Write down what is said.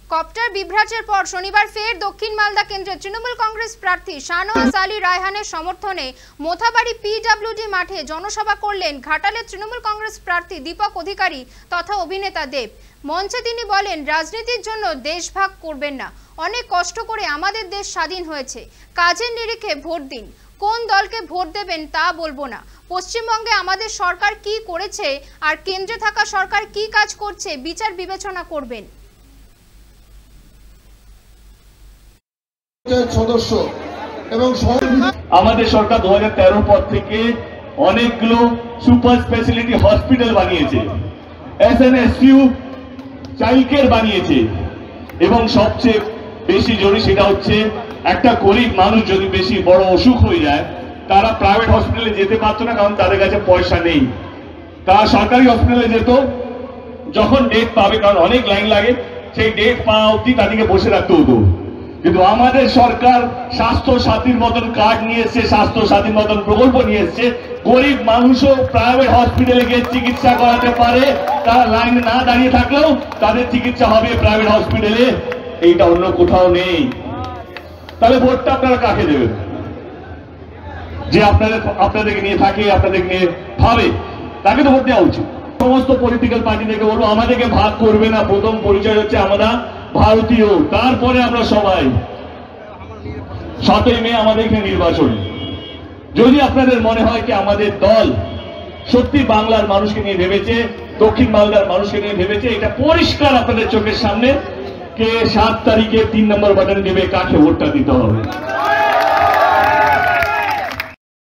Copter বিভ্রাটের পর শনিবার ফের দক্ষিণ মালদা কেন্দ্রে তৃণমূল কংগ্রেস প্রার্থী শাহনওয়াজ আলী রায়হানের সমর্থনে মোথাবাড়ি পিডব্লিউডি মাঠে জনসভা করলেন ঘাটালের তৃণমূল কংগ্রেস প্রার্থী দীপক অধিকারী তথা অভিনেতা দেব। মঞ্চে তিনি বলেন, রাজনীতির জন্য দেশভাগ করবেন না, অনেক কষ্ট করে আমাদের দেশ স্বাধীন হয়েছে, কাজের নিরিখে ভোট দিন, কোন দলকে ভোট দেবেন তা বলবো না, পশ্চিমবঙ্গে আমাদের সরকার কি করেছে আর কেন্দ্রে থাকা সরকার কি কাজ করছে বিচার বিবেচনা করবেন। সদস্য এবং আমাদের সরকার 2013 পর থেকে অনেকগুলো সুপার স্পেশালিটি হসপিটাল বানিয়েছে, এসএনএসইউ চাইল্ড কেয়ার বানিয়েছে এবং সবচেয়ে বেশি জরুরি সেটা হচ্ছে একটা গরিব মানুষ যদি বেশি বড় অসুখ হয়ে যায় তারা প্রাইভেট হসপিটালে যেতে পারতো না, কারণ তাদের কাছে পয়সা নেই। তারা সরকারি হসপিটালে যেত, যখন ডেট পাবে, কারণ অনেক লাইন লাগে, সেই ডেট পাওয়া অবধি তাদেরকে বসে রাখতে হতো। কিন্তু আমাদের সরকার স্বাস্থ্য সাথীর মতন কার্ড নিয়ে এসছে, স্বাস্থ্য সাথীর মতন প্রকল্প নিয়ে এসছে, গরিব মানুষও প্রাইভেট হসপিটালে গিয়ে চিকিৎসা করাতে পারে, তারা লাইনে না দাঁড়িয়ে থাকলেও তাদের চিকিৎসা হবে প্রাইভেট হসপিটালে। এইটা অন্য কোথাও নেই। তাহলে ভোটটা আপনারা কাকে দেবেন? যে আপনাদেরকে নিয়ে থাকে, আপনাদেরকে নিয়ে ভাবে, তাকে তো ভোট দেওয়া উচিত। সমস্ত পলিটিক্যাল পার্টি থেকে বলবো, আমাদেরকে ভাগ করবে না। প্রথম পরিচয় হচ্ছে আমরা ভারতীয়, তারপরে আমরা সবাই। 7ই মে আমাদের এখানে নির্বাচন। যদি আপনাদের মনে হয় কি আমাদের দল সত্যি বাংলার মানুষকে নিয়ে ভেবেছে, দক্ষিণ বাংলার মানুষকে নিয়ে ভেবেছে, এটা পরিষ্কার আপনাদের চোখের সামনে কে 7 তারিখে 3 নম্বর বাটন দেবে, কাকে ভোটটা দিতে হবে।